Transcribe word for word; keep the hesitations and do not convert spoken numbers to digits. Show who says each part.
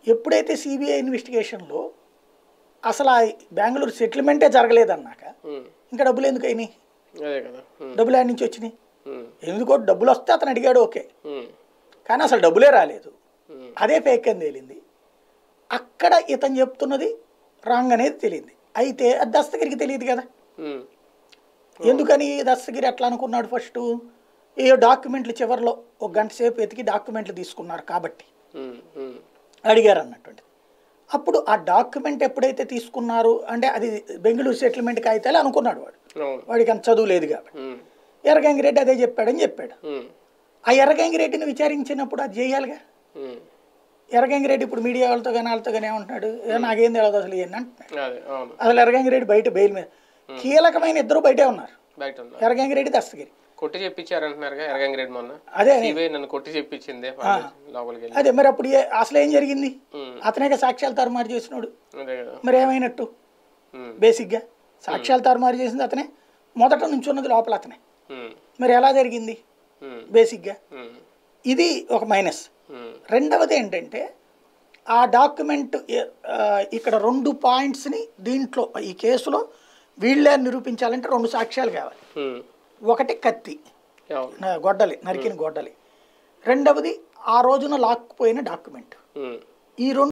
Speaker 1: ఎప్పుడైతే సిబిఐ ఇన్వెస్టిగేషన్లో అసలు ఆ బెంగళూరు సెటిల్మెంటే జరగలేదన్నాక ఇంకా డబ్బులు ఎందుకు అయినాయి? డబ్బులు ఆడి నుంచి వచ్చినాయి. ఎందుకో డబ్బులు వస్తే అతను అడిగాడు, ఓకే, కానీ అసలు డబ్బులే రాలేదు. అదే ఫేక్ అని తేలింది. అక్కడ ఇతను చెప్తున్నది రాంగ్ అనేది తెలియంది. అయితే అది దస్తగిరికి తెలియదు కదా. ఎందుకని దస్తగిరి ఎట్లా అనుకున్నాడు? ఫస్ట్ ఏ డాక్యుమెంట్లు చివరిలో ఒక గంట సేపు ఎతికి డాక్యుమెంట్లు తీసుకున్నారు కాబట్టి అడిగారు అన్నటువంటిది. అప్పుడు ఆ డాక్యుమెంట్ ఎప్పుడైతే తీసుకున్నారు అంటే అది బెంగళూరు సెటిల్మెంట్ కాగితాలు అనుకున్నాడు వాడు. వాడికి అంత చదువు లేదు కాబట్టి ఎర్రగంగిరెడ్డి అదే చెప్పాడని చెప్పాడు. ఆ ఎర్రగంగిరెడ్డిని విచారించినప్పుడు అది చేయాలిగా. ఎర్రగంగిరెడ్డి ఇప్పుడు మీడియా వాళ్ళతో కానీ వాళ్ళతో కానీ ఏమంటున్నాడు, నాకేం తెలియదు అసలు ఏంటి అంటున్నాడు. అసలు ఎర్రగంగిరెడ్డి బయట బెయిల్ మీద, కీలకమైన ఇద్దరు బయటే ఉన్నారు, ఎర్రగంగిరెడ్డి దస్తగిరి.
Speaker 2: కొట్టి చెప్పించారంటున్నారు ఎర్రగంగిరెడ్డి మొన్న.
Speaker 1: అదే
Speaker 2: నన్ను కొట్టి చెప్పించింది.
Speaker 1: అదే మరి అప్పుడు అసలు ఏం జరిగింది? అతనే సాక్ష్యాలు తారుమారు చేసినాడు. మరి ఏమైనట్టు? బేసిక్గా సాక్ష్యాలు తారుమారు చేసింది అతనే, మొదట నుంచి ఉన్నది లోపల అతనే. మరి ఎలా జరిగింది బేసిక్గా? ఇది ఒక మైనస్. రెండవది ఏంటంటే ఆ డాక్యుమెంట్ ఇక్కడ రెండు పాయింట్స్ని దీంట్లో ఈ కేసులో వీళ్ళే నిరూపించాలంటే రెండు సాక్ష్యాలు కావాలి. ఒకటి కత్తి గొడ్డలి, నరికిన గొడ్డలి. రెండవది ఆ రోజున లాక్కుపోయిన డాక్యుమెంట్. ఈ రెండు